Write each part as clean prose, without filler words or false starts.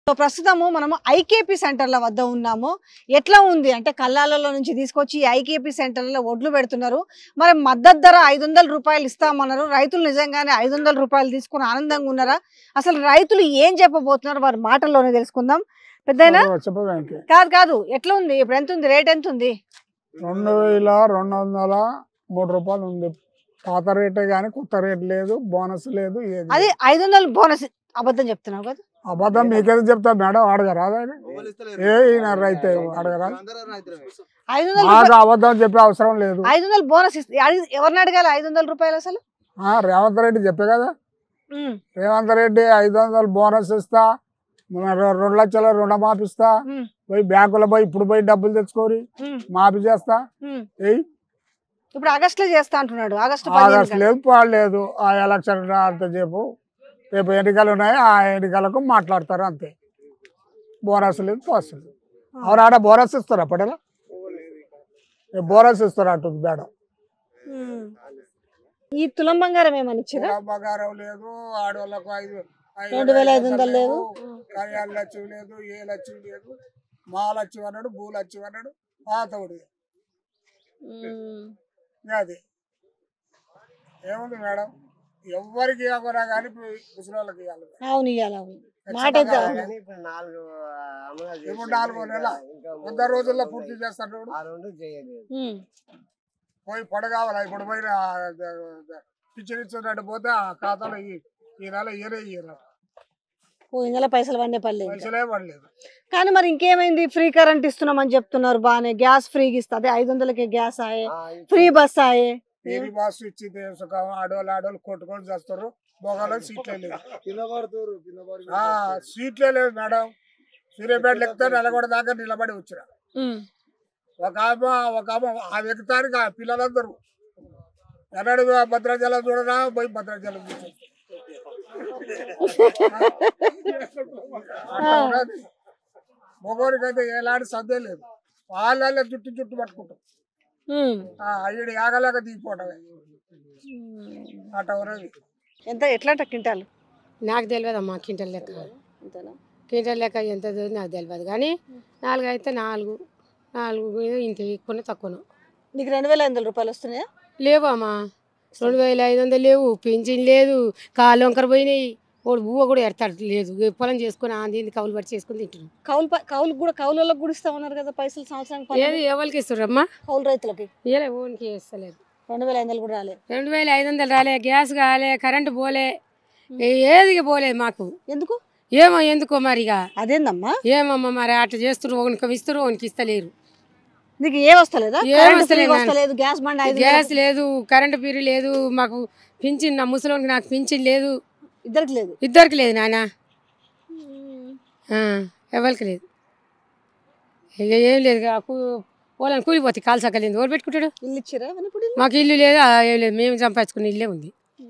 So ప్రస్తుతము మనము IKP సెంటర్ల వద్ద ఉన్నాము. ఎట్లా ఉంది అంటే కల్లాలలో నుంచి తీసుకొచ్చి ఐకేపీ సెంటర్లలో ఒడ్లు పెడుతున్నారు. మరి మద్దతు ధర 500 రూపాయలు ఇస్తామన్నారు. రైతులు నిజంగానే 500 రూపాయలు తీసుకుని ఆనందంగా ఉన్నారా? అసలు రైతులు ఏం చెప్పబోతున్నారు వారి మాటల్లోనే తెలుసుకుందాం. పెద్దయినా కాదు కాదు ఎట్లా ఉంది ఇప్పుడు? ఎంత ఉంది రేట్? ఎంత ఉంది? 2203 రూపాయలు ఉంది. పాత రేటే కానీ కొత్త రేట్ లేదు, బోనస్ లేదు. అది 500 బోనస్. అబద్ధం చెప్తున్నావు కదా? అబద్ధం మీకేదో చెప్తా మేడం, అడగరా? ఈయన రైతే అడగరా? 500 మాకు అబద్ధం చెప్పే అవసరం లేదు. 500 బోనస్ ఎవరిని అడగాలి 500 రూపాయలు? అసలు రేవంత్ రెడ్డి చెప్పే కదా, రేవంత్ రెడ్డి 500 బోనస్ ఇస్తా, 2 లక్షల రుణమాపిస్తా, పోయి బ్యాంకులో పోయి ఇప్పుడు పోయి డబ్బులు తెచ్చుకోరి మాఫీ చేస్తా. ఇప్పుడు ఆగస్టులో చేస్తా అంటున్నాడు. ఆగస్టు లేదు పాడలేదు. ఆ ఎలక్షన్ అంతసేపు రేపు ఎన్నికలు ఉన్నాయి, ఆ ఎన్నికలకు మాట్లాడతారు అంతే. బోనస్ లేదు, పాస్ లేదు. ఆడ బోనస్ ఇస్తారు అప్పటిలా, బోనస్ ఇస్తారు అంటుంది మేడం. ఈ తులం బంగారం ఏమని ఇచ్చారు? బంగారం లేదు, ఆడవాళ్ళకు 2500 లేదు, 6 లక్షలు లేదు, 7 లక్షలు లేదు, మా లక్ష్యం అన్నాడు, భూ లక్ష్యం అన్నాడు, పాతవుడు. అది ఏముంది మేడం, ఎవరికి ఇవ్వరా కానీ ముసలి వాళ్ళకి ఇవ్వాలి. అవును ఇవ్వాలి. అవును మాట ఇప్పుడు 4 నెలల 100 రోజుల్లో పూర్తి చేస్తాడు. పోయి పడగావాలా ఇప్పుడు పోయి పిచ్చినిచ్చినట్టు పోతే ఆ ఖాతాలో ఈ నెల ఇయ్యరు. ఈ నెల పైసలు పడలేదు. పైసలే పడలేదు. కానీ మరి ఇంకేమైంది? ఫ్రీ కరెంట్ ఇస్తున్నామని చెప్తున్నారు బానే, గ్యాస్ ఫ్రీగా ఇస్తా. అదే 500కే గ్యాస్ ఆయే, ఫ్రీ బస్ ఆయే. ఫ్రీ బస్ ఇచ్చి ఆడవాళ్ళు కొట్టుకొని చేస్తారు. బొగలో సీట్లే లేదు, సీట్లే లేదు మేడం. సూర్యాపేటలు ఎక్కుతా నెలకొండ దాకా నిలబడి వచ్చిన ఒక ఆమె ఆ ఎక్కుతానికి ఆ పిల్లలందరూ ఎన్నడు భద్రాచలం చూడరా, పోయి భద్రాచలం చూసి మొగోడికైతే ఎలాంటి సందే లేదు. వాళ్ళ చుట్టు పట్టుకుంటాం, అయ్యడు యాగలేక దిగిపోవటమే అట ఉన్నది. ఎంత ఎట్లా క్వింటాలు? నాకు తెలియదమ్మా క్వింటల్ లెక్క. క్వింటల్ లెక్క ఎంత నాకు తెలియదు కానీ 4 అయితే 4 ఇంత ఎక్కువ తక్కువను. నీకు 2500 రూపాయలు వస్తున్నాయా? లేవు అమ్మా, 2500 లేవు. పింఛన్ లేదు, కాళ్ళు వంకర పోయినాయి. వాడు బువ్వ కూడా ఎడతాడు లేదు. పొలం చేసుకుని ఆంది కౌలు పట్టి చేసుకుని తింటున్నాం. కౌలులకు కూడా ఇస్తామన్నారు కదా పైసలు సంవత్సరానికి. ఏది ఎవరికి ఇస్తారమ్మా? కౌలు రైతులకి ఏలే, ఓనికి ఇస్తలేదు. 2500 కూడా రాలే. 2500 రాలే, గ్యాస్ కాలే, కరెంటు పోలే, ఏది పోలేదు మాకు. ఎందుకు? ఎందుకో మరిగా అదేందమ్మా? ఏమమ్మా మరి అట్లా చేస్తున్నారు. ఓనికి ఇస్తారు, ఓనికి ఇస్తలేరు. నీకు ఏం వస్తలేదా? గ్యాస్ బండ, గ్యాస్ లేదు, కరెంటు బిల్లు లేదు, మాకు పింఛన్, నా ముసలోనికి నాకు పింఛన్ లేదు. ఇద్దరికి లేదు నాన్న, ఎవరికి లేదు. ఇక ఏం లేదు, వాళ్ళని కూలిపోతే కాలు సక్కలేదు. ఎవరు పెట్టుకుంటాడు? ఇల్లు ఇచ్చారా? మాకు ఇల్లు లేదు, ఏం లేదు. మేము సంపాదించుకున్న ఇల్లే ఉంది.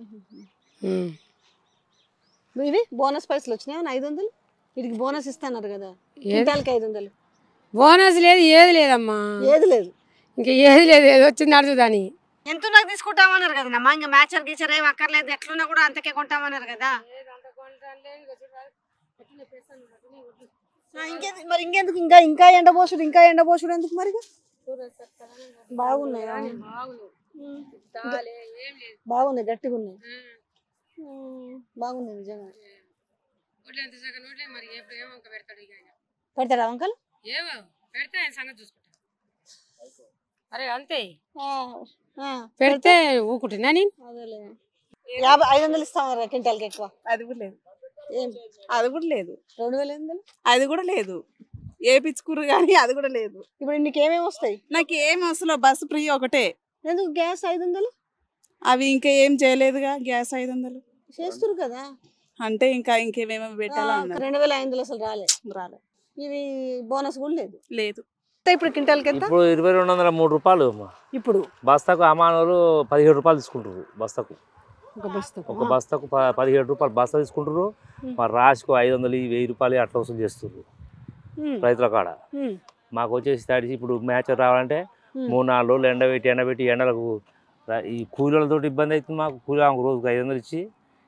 ఇవి బోనస్ పైసలు వచ్చినాయి 500. వీటికి బోనస్ ఇస్తున్నారు కదా, 500. బోనస్ లేదు, ఏది లేదమ్మా, ఏది లేదు. ఇంకా ఏది లేదు, ఏది వచ్చింది అడుగుదాని. ఎంత నాకు తీసుకుంటామన్నారు కదా నమ్మా, ఇంకా మ్యాచర్ గీచర్ ఏం అక్కర్లేదు, ఎట్లున్నా కూడా అంతకే కొంటామన్నారు కదా. మరి ఇంకెందుకు ఇంకా ఎండబోసుడు ఎందుకు? మరి బాగున్నాయి, గట్టిగా ఉన్నాయి, బాగున్నాయి నిజంగా. పెడతాడా అంకల్? అరే అంతే, పెడితే ఊకుంటున్నా నేను. 500 ఇస్తామన్నారు క్వింటాల్కి ఎక్కువ. అది కూడా లేదు, అది కూడా లేదు. 2500 అది కూడా లేదు. ఏపించుకుర్రు కానీ అది కూడా లేదు. ఇప్పుడు నీకేమేమి వస్తాయి? నాకు ఏమి వస్తుంది, బస్సు ఫ్రీ ఒకటే. ఎందుకు గ్యాస్ 500? అవి ఇంకా ఏం చేయలేదుగా. గ్యాస్ 500 చేస్తురు కదా, అంటే ఇంకేమేమో పెట్టాలా. 2500 అసలు రాలే. ఇది బోనస్ కూడా లేదు. ఇప్పుడు క్వింటాల్కి ఎంత? ఇప్పుడు 2203 రూపాయలు. ఇప్పుడు బస్తాకు అమానోళ్ళు 17 రూపాయలు తీసుకుంటారు. బస్తాకు ఒక బస్తాకు 17 రూపాయలు బస్తా తీసుకుంటారు. మరి రాసుకు 500, 1000 రూపాయలు అట్లా వసూలు చేస్తారు రైతుల కాడ. మాకు వచ్చేసి తడిసి ఇప్పుడు మ్యాచ్ రావాలంటే 3-4 రోజులు ఎండబెట్టి ఎండలకు ఈ కూలీలతో ఇబ్బంది అవుతుంది మాకు. కూలీ రోజుకు 500 ఇచ్చి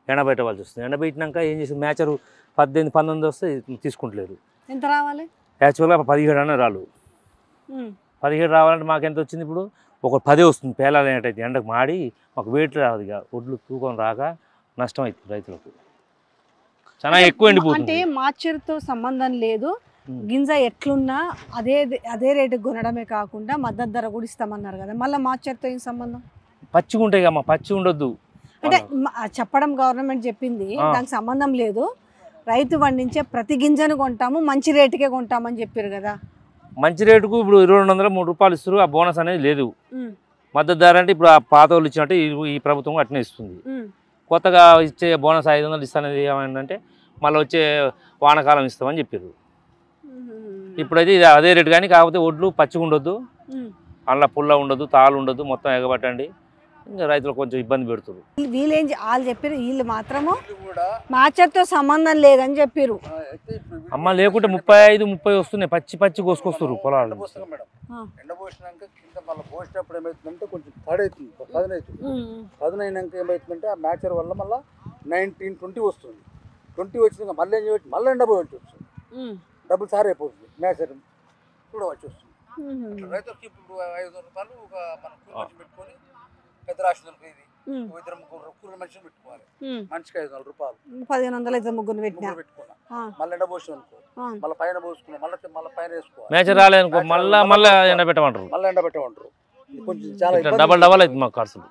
ఎండబెట్టవలసి వస్తుంది. ఎండబెట్టినాక ఏం చేసి మ్యాచరు 18, 19 వస్తే తీసుకుంటలేరు. ఎంత రావాలి? యాక్చువల్గా 17 అన్న రాళ్ళు. 17 రావాలంటే మాకు ఎంత వచ్చింది ఇప్పుడు? ఒక 10 వస్తుంది. పేలాలు ఏంటైతే ఎండకు మాడి మాకు వెయిట్ రాదు. ఇక ఒడ్లు తూకం రాక నష్టం అవుతుంది రైతులకు. చాలా ఎక్కువ ఎండిపోతుంది. అంటే మార్చర్తో సంబంధం లేదు, గింజ ఎట్లున్నా అదే రేటుకి కొనడమే కాకుండా మద్దతు ధర కూడా ఇస్తామన్నారు కదా, మళ్ళీ మార్చర్తో ఏం సంబంధం? పచ్చిగా ఉంటాయి కమ్మా, పచ్చి ఉండొద్దు అంటే చెప్పడం గవర్నమెంట్ చెప్పింది, దానికి సంబంధం లేదు. రైతు పండించే ప్రతి గింజను కొంటాము, మంచి రేటుకే కొంటామని చెప్పారు కదా. మంచి రేటుకు ఇప్పుడు 2200, 3 ఇస్తారు. ఆ బోనస్ అనేది లేదు. మద్దతు ధర అంటే ఇప్పుడు ఆ పాత వాళ్ళు ఇచ్చినట్టు ఈ ప్రభుత్వం అట్నే ఇస్తుంది. కొత్తగా ఇచ్చే బోనస్ 500 ఇస్తానది ఏమైందంటే మళ్ళీ వచ్చే వానకాలం ఇస్తామని చెప్పారు. ఇప్పుడైతే ఇది అదే రేటు, కానీ కాకపోతే ఒడ్లు పచ్చిగా ఉండొద్దు, అందులో పుల్ల ఉండదు, తాళ్ళు ఉండదు, మొత్తం ఎగబట్టండి. ఇంకా రైతులకు కొంచెం ఇబ్బంది పెడుతుంది. వాళ్ళు చెప్పారు, వీళ్ళు మాత్రము మార్చర్తో సంబంధం లేదని చెప్పారు. అమ్మ లేకుంటే 35, 30 వస్తున్నాయి. పచ్చి కోసుకొస్తారు పొలాలు. ఎండబోసినాక కింద మళ్ళీ పోసినప్పుడు ఏమవుతుందంటే కొంచెం తడవుతుంది, పదునైనాక ఏమవుతుందంటే ఆ మ్యాచర్ వల్ల మళ్ళీ 19, 20 వస్తుంది. 20 వచ్చినాక మళ్ళీ ఏం చేయవచ్చు, మళ్ళీ ఎండబోయవచ్చు వస్తుంది. డబ్బులు సార్ అయిపోతుంది, మ్యాచర్ కూడా వచ్చి వస్తుంది. రైతులకి ఇప్పుడు 500 రూపాయలు ఒక మనం కూలి పెట్టుకొని పెద్ద రాష్ట్రాలకు ఇది 2-3 కూరల మనిషిని పెట్టుకోవాలి. మనిషికి 500 రూపాయలు, 1500 అయితే ముగ్గురు పెట్టుకున్నా. మళ్ళీ ఎండ పోసి అనుకో, మళ్ళీ పైన పోసుకున్నాం, మళ్ళీ పైన వేసుకోవాలి. మ్యాచర్ రాలేదనుకో మళ్ళీ ఎండ పెట్టమంటారు. కొంచెం చాలా డబల్ అవుతుంది మాకు ఖర్చులు.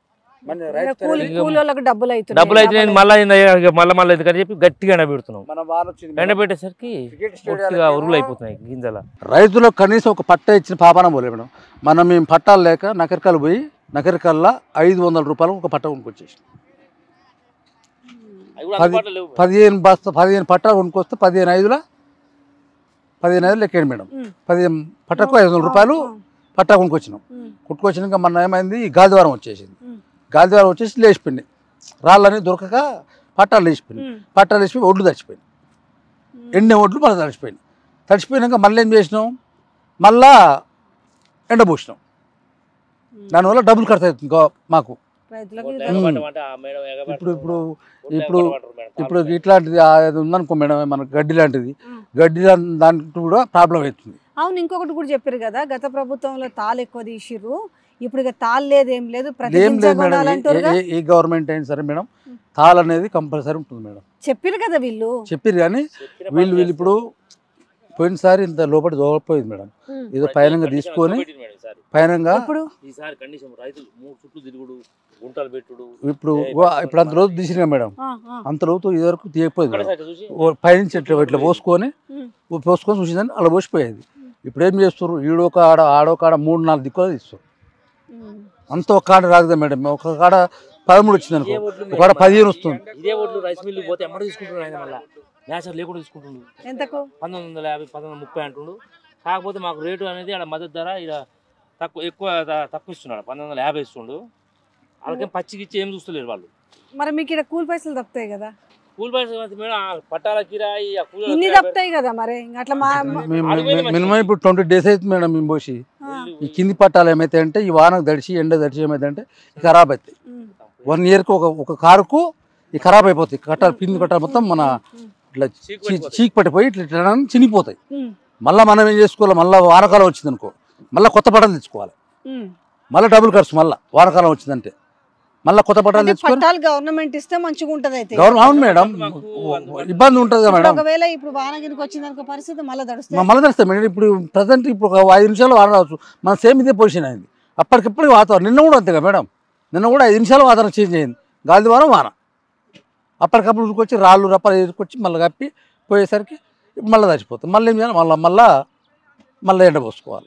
డబ్బులు అయితే మళ్ళీ అని చెప్పి గట్టిగా ఎండబెడుతున్నాం. ఎండబెట్టేసరికి ఉరువులు అయిపోతున్నాయి గింజల. రైతులకు కనీసం ఒక పట్ట ఇచ్చిన పాపాన పోలే మేడం. మేము పట్టాలు లేక నకరికల్ పోయి నకరికల్లా 500 రూపాయలు ఒక పట్ట కొనుక్కొచ్చేసి 15 పట్టాలు కొనుక్కొస్తే 15 లెక్కండి మేడం. 15 పట్టకు 500 రూపాయలు పట్టా కొనుక్కొచ్చినాం. కొట్టుకొచ్చినాక మొన్న ఏమైంది, గాలివారం వచ్చేసింది. గాలివారం వచ్చేసి లేచిపోయింది, రాళ్ళని దొరకక పట్టాలు లేచిపోయింది. పట్టాలు లేచిపోయి ఒడ్లు తడిచిపోయింది, ఎండిన ఒడ్లు మళ్ళీ తడిచిపోయింది. తడిచిపోయినాక మళ్ళీ ఏం చేసినాం, మళ్ళా ఎండబోసినాం. దానివల్ల డబ్బులు ఖర్చు అవుతుంది మాకు. ఇప్పుడు ఇట్లాంటిది ఉందనుకో మేడం, మనకు గడ్డి లాంటిది, దానికి కూడా ప్రాబ్లం అవుతుంది. అవును, ఇంకొకటి కూడా చెప్పారు కదా, గత ప్రభుత్వంలో తాళ్ళు ఎక్కువ తీసిర్రు, ఇప్పుడు ఇక తాళ్ళు లేదు, ఏం లేదు, ఏం లేదు మేడం. ఏ గవర్నమెంట్ అయినా సరే మేడం, తాళ్ళు అనేది కంపల్సరీ ఉంటుంది మేడం. చెప్పారు కదా వీళ్ళు, చెప్పారు కానీ వీళ్ళు ఇప్పుడు పోయినసారి ఇంత లోపలి దోకపోయింది మేడం. ఏదో పైనంగా తీసుకొని పైనంగా ఇప్పుడు అంత రోజు తీసినా మేడం, అంత రోజు ఇది వరకు తీయకపోయింది మేడం. పైనుంచి ఇట్లా పోసుకొని చూసిందని అలా పోసిపోయేది. ఇప్పుడు ఏం చేస్తారు, ఈడొక ఆడ ఆడొక ఆడ 3-4 దిక్కులు తీస్తారు. అంత ఒక కాడ రాదు మేడం. ఒక కాడ 13 వచ్చింది అనుకో, ఒక కాడ 15 వస్తుంది. ఇదే ఓట్లు రైస్ మిల్లు పోతే ఎమ్మడ తీసుకుంటున్నాడు, మ్యాచర్ లేకుండా తీసుకుంటుండు. ఎంతకు? 1950, 1930 అంటుండు. కాకపోతే మాకు రేటు అనేది ఆడ మద్దతు ధర ఇలా తక్కువ ఇస్తున్నాడు, 1950 ఇస్తుండు. వాళ్ళకేం పచ్చికి ఇచ్చి ఏం చూస్తలేరు వాళ్ళు. మరి మీకు ఇక్కడ కూలి పైసలు తప్పుతాయి కదా, కూలి పైసలు మేడం, పట్టాల కిరాయి ఇన్ని తప్పుతాయి కదా. మరి అట్లా మినిమం ఇప్పుడు 20 days అవుతుంది మేడం మేము పోసి. ఈ కింది పట్టాలు ఏమైతే అంటే ఈ వానకు దడిచి ఎండ దడిచి ఏమైతే అంటే ఖరాబ్ అవుతాయి. 1 yearకి ఒక కారుకు ఈ ఖరాబ్ అయిపోతాయి. కట్టాలు పిండి కట్టాలు మొత్తం మన ఇట్లా చీకి పట్టిపోయి ఇట్లా చినిగిపోతాయి. మళ్ళీ మనం ఏం చేసుకోవాలి, మళ్ళీ వానకాలం వచ్చింది అనుకో మళ్ళీ కొత్త పట్టాలు తెచ్చుకోవాలి, మళ్ళీ డబుల్ ఖర్చు. మళ్ళీ వానకాలం వచ్చిందంటే మళ్ళీ కొత్త పట్టాలు తెచ్చుకోవాలి. గవర్నమెంట్ ఇస్తే మంచిగా ఉంటుంది. అయితే అవును మేడం, ఇబ్బంది ఉంటుంది కదా మేడం. ఒకవేళ ఇప్పుడు వానగిరికి వచ్చిందనుకో పరిస్థితి మళ్ళీ తడుస్తాయి మేడం. ఇప్పుడు ప్రజెంట్ ఇప్పుడు ఒక 5 నిమిషాలు వాన రావచ్చు, మన సేమ్ ఇదే పొజిషన్ అయింది. అప్పటికిప్పటికి వాతావరణం నిన్న కూడా అంతేగా మేడం, నిన్న కూడా 5 నిమిషాలు వాతావరణం చేంజ్ అయింది. గాలి వారం వాన అప్పటికప్పుడు ఉరికొచ్చి రాళ్ళు రప్పాలు ఎదుర్కొచ్చి మళ్ళీ కప్పి పోయేసరికి మళ్ళీ చచ్చిపోతుంది. మళ్ళీ ఏం చేయాలి, మళ్ళీ ఎండ పోసుకోవాలి.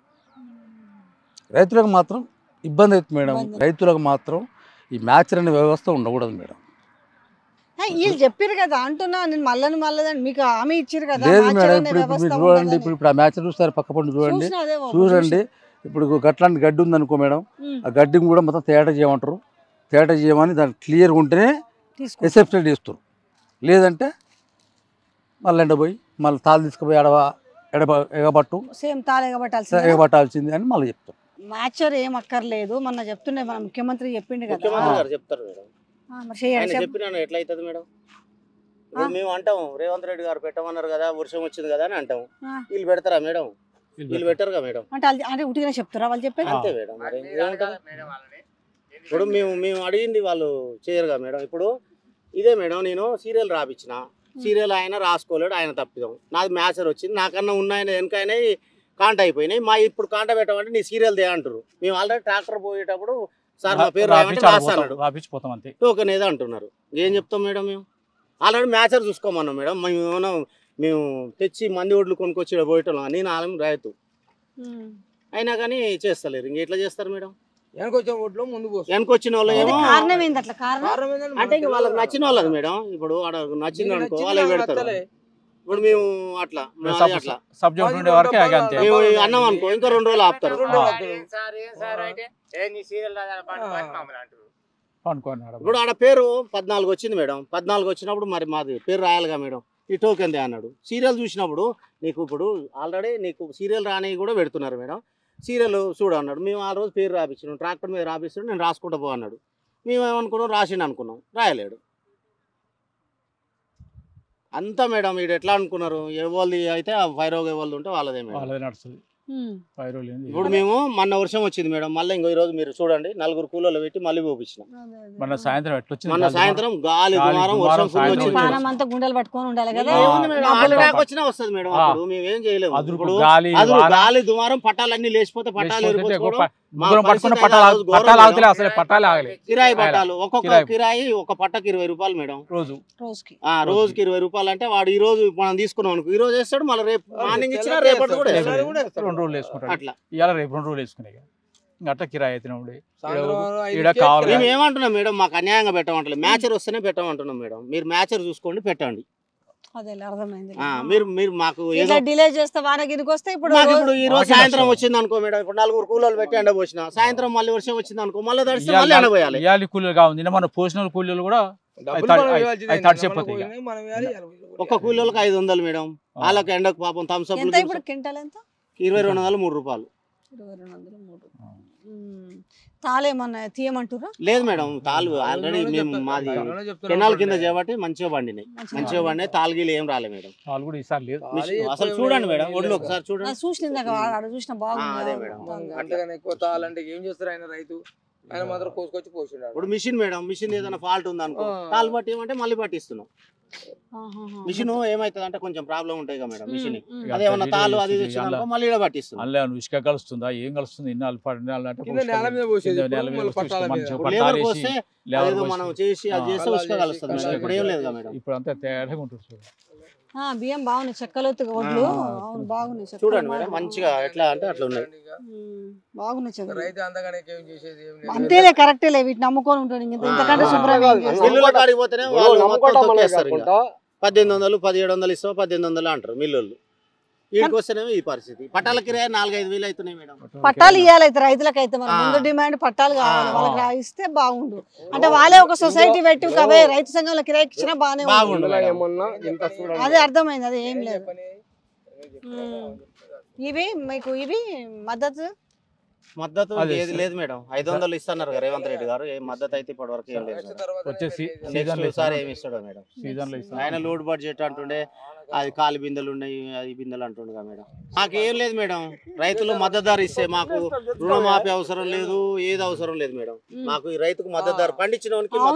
రైతులకు మాత్రం ఇబ్బంది అవుతుంది మేడం. రైతులకు మాత్రం ఈ మ్యాచర్ అనే వ్యవస్థ ఉండకూడదు మేడం. వీళ్ళు చెప్పారు కదా అంటున్నా, నేను మళ్ళీ మీకు హామీ ఇచ్చారు కదా. లేదు మేడం, ఇప్పుడు చూడండి, ఇప్పుడు ఆ మ్యాచర్ చూస్తారు పక్క పండు చూడండి. ఇప్పుడు గట్లాంటి గడ్డి ఉందనుకో మేడం, ఆ గడ్డిని కూడా మొత్తం తేట చేయమంటారు. తేట చేయమని దాన్ని క్లియర్గా ఉంటేనే ఎక్సెప్టెడ్ చేస్తారు. లేదంటే మళ్ళీ ఎండపోయి మళ్ళీ తాళ్ళు తీసుకుపోయి ఎగబట్టు సేమ్ తాళ్ళు ఎగబట్టాల్సింది అని మళ్ళీ చెప్తారు. మ్యాచర్ ఏం అక్కర్లేదు, మొన్న చెప్తుండే మన ముఖ్యమంత్రి చెప్పిండు కదా. మరి చేయండి ఆయన చెప్పు. చెప్పినాను ఎట్లా అవుతుంది మేడం? ఇప్పుడు మేము అంటాం రేవంత్ రెడ్డి గారు పెట్టమన్నారు కదా, వర్షం వచ్చింది కదా అని అంటాం. వీళ్ళు పెడతారా మేడం? వీళ్ళు పెట్టరుగా మేడం. అంటే ఉట్టిగానే చెప్తారా వాళ్ళు చెప్పేది? అంతే మేడం. మరి ఏముంటుంది? ఇప్పుడు మేము అడిగింది వాళ్ళు చేయరుగా మేడం. ఇప్పుడు ఇదే మేడం, నేను సీరియల్ రాపించిన, సీరియల్ ఆయన రాసుకోలేడు, ఆయన తప్పిదాం. నాది మ్యాచర్ వచ్చింది, నాకన్నా ఉన్న ఆయన వెనకైనా కాంట అయిపోయినాయి. మా ఇప్పుడు కాంట పెట్టమంటే నీ సీరియల్ దే అంటారు. మేము ఆల్రెడీ ట్రాక్టర్ పోయేటప్పుడు సార్ మా పేరు రాపించిపోతాం అంతే, టోకెన్ ఏదో అంటున్నారు. ఏం చెప్తాం మేడం? మేము ఆల్రెడీ మ్యాచర్ చూసుకోమన్నాం మేడం. మేము ఏమన్నా మేము తెచ్చి మంది ఒడ్లు కొనుక్కొచ్చి పోయేటోళ్ళం. నేను ఆలం రైతు అయినా కానీ చేస్తలేరు. ఇంక ఎట్లా చేస్తారు మేడం? వెనకొచ్చిన వాళ్ళు ఏమో కారణం ఏంది అట్లా? కారణం అంటే ఇంక వాళ్ళకి నచ్చిన వాళ్ళది మేడం. ఇప్పుడు నచ్చింది అనుకో వాళ్ళే పెడతారు. ఇప్పుడు మేము అట్లా అట్లా సబ్జెక్ట్ ఉండే వరకే అంతే. మేము అన్నాం అనుకో ఇంకా 2 రోజులు ఆపుతారు. ఇప్పుడు ఆడ పేరు 14 వచ్చింది మేడం. 14 వచ్చినప్పుడు మరి మాది పేరు రాయాలిగా మేడం. ఈ టోకెన్ దే అన్నాడు. సీరియల్ చూసినప్పుడు నీకు ఇప్పుడు ఆల్రెడీ నీకు సీరియల్ రాని కూడా పెడుతున్నారు మేడం. సీరియల్ చూడు అన్నాడు. మేము ఆ రోజు పేరు రాపించినాం, ట్రాక్టర్ మీద రాపిస్తున్నాడు, నేను రాసుకుంటా పో అన్నాడు. మేము ఏమనుకున్నాం, రాసిండు అనుకున్నాం, రాయలేడు. అంతా మేడం వీడు ఎట్లా అనుకున్నారు, ఎవరిది అయితే ఆ ఫైరోగ్ ఎవరిది ఉంటే వాళ్ళదే మేడం. వాళ్ళదే నడుస్తుంది. ఇప్పుడు మేము మొన్న వర్షం వచ్చింది మేడం. మళ్ళీ ఇంకో ఈరోజు మీరు చూడండి 4 కూలర్లు పెట్టి మళ్ళీ పోపించినాం. మొన్న సాయంత్రం ఎట్లొచ్చింది? మొన్న సాయంత్రం గాలి దుమారం వర్షం అంతా గుండెలు పట్టుకొని ఉండాలి కదా. వచ్చినా వస్తుంది మేడం. అప్పుడు మేము ఏం చేయలేము. ఇప్పుడు గాలి గాలి దుమారం పట్టాలన్నీ లేచిపోతే పట్టాలు కిరాయి పట్టాలు ఒక్కొక్క కిరాయి ఒక పట్టకి 20 రూపాయలు మేడం. రోజుకి 20 రూపాయలు. అంటే వాడు ఈ రోజు మనం తీసుకున్నాం అనుకో, ఈ రోజు వేస్తాడు, మళ్ళీ రేపు మార్నింగ్ ఇచ్చినా రేపటి కూడా 2 రోజులు వేసుకుంటాడు. అట్లా ఇవాళ రేపు 2 రోజులు వేసుకునే అట్లా కిరాయి అయితే మేము ఏమంటున్నాం మేడం, మాకు అన్యాయంగా పెట్టమంటలేదు. మ్యాచర్ వస్తేనే పెట్టమంటున్నాం మేడం. మీరు మ్యాచర్ చూసుకోండి, పెట్టండి. మీరు మాకు డిలే చేస్తే వానగిరికి వస్తే ఇప్పుడు ఈ రోజు సాయంత్రం వచ్చింది అనుకో మేడం. ఇప్పుడు 4 కూలీలు పెట్టి ఎండపోసిన, సాయంత్రం మళ్ళీ వర్షం వచ్చింది అనుకో, మళ్ళీ తడిస్తే మళ్ళీ ఎండపోయాలి. ఇయాలి కూలీలు కావాలి, మన పోషణ కూలీలు కూడా తడిచిపోతాయి. ఒక్క కూలీలకు 500 మేడం. వాళ్ళకి ఎండకు పాపం థమ్స్అప్ 2200 3 రూపాయలు. తాళేమన్నా తీయమంటారా? లేదు మేడం, తాళ్ళు ఆల్రెడీ మేము మాది కెనాల్ కింద చేయబట్టి మంచిగా పండినాయి. మంచిగా పండినాయి, తాళ్ళగీలు ఏం రాలే మేడం. తాళ్ళు కూడా ఈసారి లేదు. అసలు చూడండి మేడం, ఒళ్ళు ఒకసారి చూడండి. చూసిన బాగుంది. అదే మేడం. ఎక్కువ తాళ్ళంటే ఏం చేస్తారు ఆయన రైతు? ఆయన మాత్రం కోసుకొచ్చి పోసినాడు. ఇప్పుడు మిషన్ మేడం, మిషన్ ఏదైనా ఫాల్ట్ ఉంది అనుకో, తాళ్ళు పట్టి ఏమంటే మళ్ళీ పట్టిస్తున్నాం. మిషన్ ఏమైతుంది అంటే కొంచెం ప్రాబ్లం ఉంటాయి కదా మేడం. మిషన్ అదేమన్నా తాళ్ళు అది తెచ్చినాక మళ్ళీ ఇక్కడ పట్టిస్తున్నాం. అలా ఇసుక కలుస్తుందా, ఏం కలుస్తుంది? ఇన్నాళ్ళు మనం చేసి అది చేస్తే ఉసుక కలుస్తుంది మేడం. ఇప్పుడు ఏం లేదు మేడం. ఇప్పుడు అంతా తేడాగా ఉంటుంది. బియ్యం బాగున్నాయి, చెక్కలోతు వడ్లు బాగున్నాయి. చూడండి మేడం, మంచిగా ఎట్లా అంటే అట్లా ఉన్నాయి. బాగున్నాయి. రైతు అంతగానే ఏం చేసేది ఏం లేదు. అంతేలే, కరెక్టే లే, వీటిని నమ్ముకొని ఉంటాడు. ఇంతకంటే శుభ్రంగా 1800 1700 ఇస్తాం, 1800 అంటారు మిల్లుళ్ళు. వీడికి వస్తేనేమో ఈ పరిస్థితి. పట్టాల కిరాయి 4-5 వేలు అవుతున్నాయి మేడం. పట్టాలు ఇవ్వాలి అయితే రైతులకైతే, మరి ముందు డిమాండ్ పట్టాలు కావాలి. వాళ్ళకి రాయిస్తే బాగుండు. అంటే వాళ్ళే ఒక సొసైటీ పెట్టి అవే రైతు సంఘంలో కిరాయికి ఇచ్చినా బాగుండు. అదే అర్థమైంది. అది ఏం లేదు. ఇవి మీకు ఇవి మద్దతు ఏది లేదు మేడం. 500 ఇస్తున్నారు కదా రేవంత్ రెడ్డి గారు. ఏ మద్దతు అయితే ఇప్పటి వరకు ఏం లేదు. సార్ ఏమి ఇస్తాడో మేడం. ఆయన లోడ్ బడ్జెట్ అంటుండే, అది కాలి బిందెలు ఉన్నాయి, అది బిందెలు అంటుండే కదా మేడం. మాకేం లేదు మేడం. రైతులు మద్దతు ధర ఇస్తే మాకు రుణమాఫీ అవసరం లేదు, ఏది అవసరం లేదు మేడం. మాకు ఈ రైతుకు మద్దతు ధర పండించిన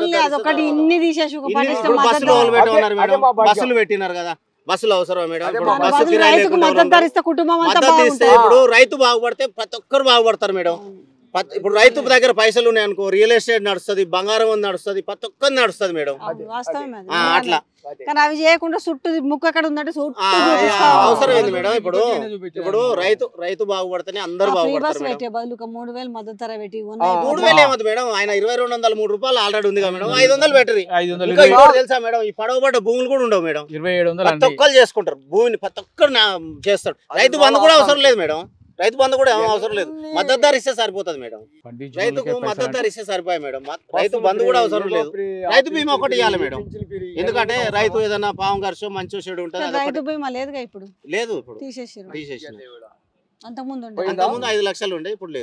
బస్సులు పెట్టినారు కదా, బస్సులు అవసరం మేడం. బస్సు కిరాయి ఇప్పుడు రైతు బాగుపడితే ప్రతి ఒక్కరు బాగుపడతారు మేడం. ఇప్పుడు రైతు దగ్గర పైసలు ఉన్నాయి అనుకో, రియల్ ఎస్టేట్ నడుస్తుంది, బంగారం నడుస్తుంది, ప్రతి ఒక్కరు నడుస్తుంది మేడం. అట్లా కానీ అవి చేయకుండా చుట్టూ ముక్కు ఎక్కడ ఉందంటే అవసరం ఏంది మేడం. ఇప్పుడు రైతు బాగుపడితేనే అందరు బాగుపడతారు. 3000 మద్దతు ధర పెట్టి 3000 ఏమవుతుంది మేడం. ఆయన 2203 రూపాయలు ఆల్రెడీ ఉంది కదా మేడం. 500 పెట్టరు. తెలుసా మేడం, ఈ పడవబడ్డ భూములు కూడా ఉండవు మేడం. 2700 ప్రతి ఒక్కరు చేసుకుంటారు భూమిని, ప్రతి ఒక్కరు చేస్తాడు. రైతు బంధు కూడా అవసరం లేదు మేడం. రైతు బంధు కూడా అవసరం లేదు. మద్దతు ధర ఇస్తే సరిపోతుంది మేడం. రైతుకు మద్దతు ధర ఇస్తే సరిపోయి మేడం. రైతు బంధు కూడా అవసరం లేదు. రైతు బీమా ఒకటి ఇవ్వాలి మేడం. ఎందుకంటే రైతు ఏదైనా పాము ఖర్చు మంచి చెడు ఉంటుంది. రైతు బీమా లేదుగా, ఇప్పుడు లేదు, ఇప్పుడు తీసేసారు. తీసేసారు. అంతకుముందు 5 లక్షలు ఉండే, ఇప్పుడు లేదు.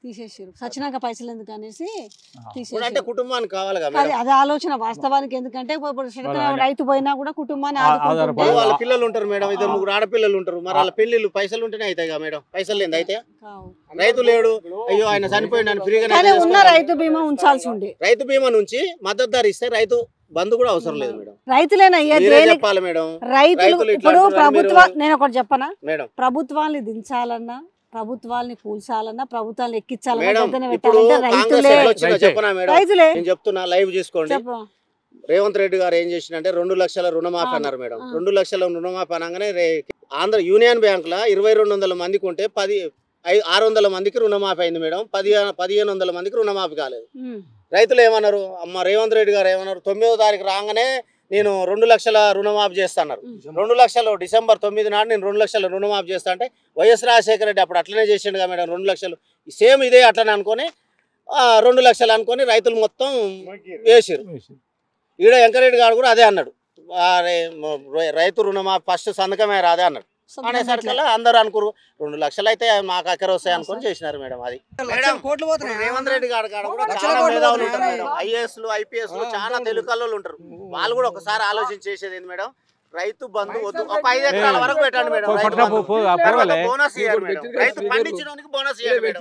తీసేసారు. సచ్చినాక పైసలు ఎందుకు అనేసి అంటే తీసేసారు. కుటుంబానికి కావాలిగా అది మేడం. అది ఆలోచన వాస్తవానికి. ఎందుకంటే ఇప్పుడు శనగ రైతు పోయినా కూడా కుటుంబాన్ని ఆదుకుంటుంటే ఆధారపడి- వాళ్ళ పిల్లలు ఉంటారు మేడం, 2-3 ఆడపిల్లలు ఉంటారు. మరి వాళ్ళ పెళ్లిళ్ళు పైసలు ఉంటేనే అవుతాయి మేడం. పైసలు లేదు అయితే కావు. రైతు లేడు, అయ్యో ఆయన చనిపోయింది అని ఫ్రీగా కానీ ఉన్న రైతు బీమా ఉంచాల్సి ఉండే. రైతు బీమా నుంచి మద్దతు ధర ఇస్తే రైతు బంధు కూడా అవసరం లేదు మేడం. రైతులేనా మీరే చెప్పాలి మేడం. రైతులు రైతులు ఇట్లా ఇప్పుడు అంటున్నారు ప్రభుత్వ మీరు. నేను ఒకటి చెప్పనా, మేడం ప్రభుత్వాన్ని దించాలన్నా, ప్రభుత్వాన్ని కూల్చాలన్నా, ప్రభుత్వాన్ని ఎక్కించాలన్నా, మేడం గద్దెన ఇప్పుడు పెట్టాలంటే కాంగ్రెస్ రైతులే. ఎట్లా వచ్చిందో చెప్పనా మేడం? రైతులే నేను చెప్తున్నా, లైవ్ చేసుకోండి. చెప్పు. రేవంత్ రెడ్డి గారు ఏం చేసిందంటే 2 లక్షల రుణమాఫీ అన్నారు మేడం. 2 లక్షల రుణమాఫీ అనగానే ఆంధ్ర యూనియన్ బ్యాంక్ లో 2200 మందికి ఉంటే 600 మందికి రుణమాఫీ అయింది మేడం. 1500 మందికి రుణమాఫీ కాలేదు. రైతులు ఏమన్నారు, అమ్మ రేవంత్ రెడ్డి గారు ఏమన్నారు, 9వ తారీఖు రాగానే నేను 2 లక్షల రుణమాఫీ చేస్తాను. 2 లక్షలు డిసెంబర్ 9 నాడు నేను 2 లక్షల రుణమాఫీ చేస్తా అంటే వైఎస్ రాజశేఖర రెడ్డి అప్పుడు అట్లనే చేసిండుగా మేడం. 2 లక్షలు సేమ్ ఇదే అట్లనే అనుకొని 2 లక్షలు అనుకొని రైతులు మొత్తం వేసారు. ఈడ వెంకరెడ్డి గారు కూడా అదే అన్నాడు, రైతు రుణమాఫీ ఫస్ట్ సంతకమే రాదే అన్నాడు. అనేసరికల్లా అందరూ అనుకురు 2 లక్షలు అయితే మాకు అక్కర వస్తాయి అనుకొని చేసినారు మేడం. అది మేడం రేవంత్ రెడ్డి గారు కూడా చాలా మేధావులు ఉంటారు మేడం. ఐఏఎస్లు ఐపీఎస్లు చాలా తెలుగు కళ్ళు ఉంటారు. వాళ్ళు కూడా ఒకసారి ఆలోచన చేసేది ఏంది మేడం, రైతు బంధు వద్దు, ఒక 5 ఎకరాల వరకు పెట్టండి మేడం. బోనస్ ఇవ్వాలి మేడం, రైతు పండించడానికి బోనస్ ఇవ్వాలి మేడం.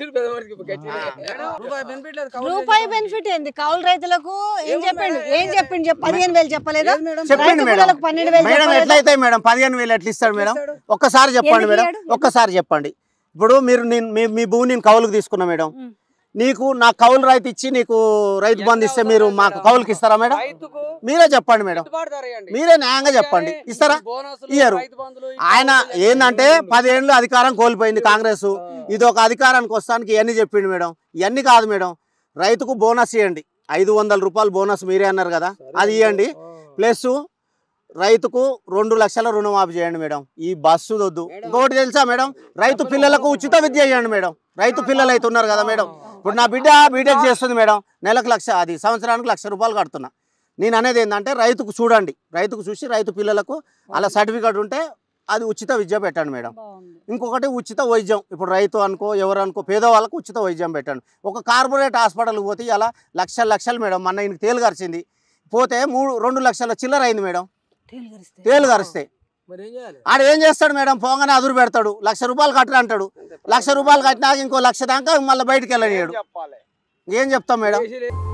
రూపాయి బెనిఫిట్ ఏంది కౌలు రైతులకు? ఏం చెప్పిండు 15,000 చెప్పలేదా? చెప్పండి మేడం. 12,000 మేడం ఎట్లయితే మేడం 15,000 ఎట్లా ఇస్తాడు మేడం? ఒక్కసారి చెప్పండి మేడం, ఒక్కసారి చెప్పండి. ఇప్పుడు మీరు మీ భూమి నేను కౌలుకు తీసుకున్నా మేడం, నీకు నా కౌలు రైతు ఇచ్చి నీకు రైతు బంధు ఇస్తే మీరు మాకు కౌలుకి ఇస్తారా మేడం? మీరే చెప్పండి మేడం, మీరే న్యాయంగా చెప్పండి, ఇస్తారా? ఇయ్యరు. ఆయన ఏంటంటే 10 ఏళ్ళు అధికారం కోల్పోయింది కాంగ్రెస్, ఇది ఒక అధికారానికి వస్తానికి ఇవన్నీ చెప్పిండు మేడం. ఇవన్నీ కాదు మేడం, రైతుకు బోనస్ ఇవ్వండి, 500 రూపాయలు బోనస్ మీరే అన్నారు కదా, అది ఇవ్వండి. ప్లస్ రైతుకు 2 లక్షల రుణమాఫీ చేయండి మేడం. ఈ బస్సు వద్దు. ఇంకోటి తెలుసా మేడం, రైతు పిల్లలకు ఉచిత విద్య చేయండి మేడం. రైతు పిల్లలు అయితే ఉన్నారు కదా మేడం, ఇప్పుడు నా బిడ్డ బీటెక్ చేస్తుంది మేడం, నెలకు 1,00,000, అది సంవత్సరానికి 1,00,000 రూపాయలు కడుతున్నా. నేను అనేది ఏంటంటే రైతుకు చూడండి, రైతుకు చూసి రైతు పిల్లలకు అలా సర్టిఫికేట్ ఉంటే అది ఉచిత విద్య పెట్టండి మేడం. ఇంకొకటి ఉచిత వైద్యం, ఇప్పుడు రైతు అనుకో ఎవరు అనుకో పేదవాళ్ళకు ఉచిత వైద్యం పెట్టండి. ఒక కార్పొరేట్ హాస్పిటల్కి పోతే అలా లక్షలు మేడం. మొన్న ఈయనకి తేలు గరిచింది, పోతే 2 లక్షల చిల్లర అయింది మేడం. తేలు గరిస్తే ఆడ ఏం చేస్తాడు మేడం, పోగానే అదురు పెడతాడు, 1,00,000 రూపాయలు కట్టరు అంటాడు. 1,00,000 రూపాయలు కట్టినాక ఇంకో 1,00,000 దాకా మళ్ళీ బయటకు వెళ్ళనియాడు. ఏం చెప్తాం మేడం?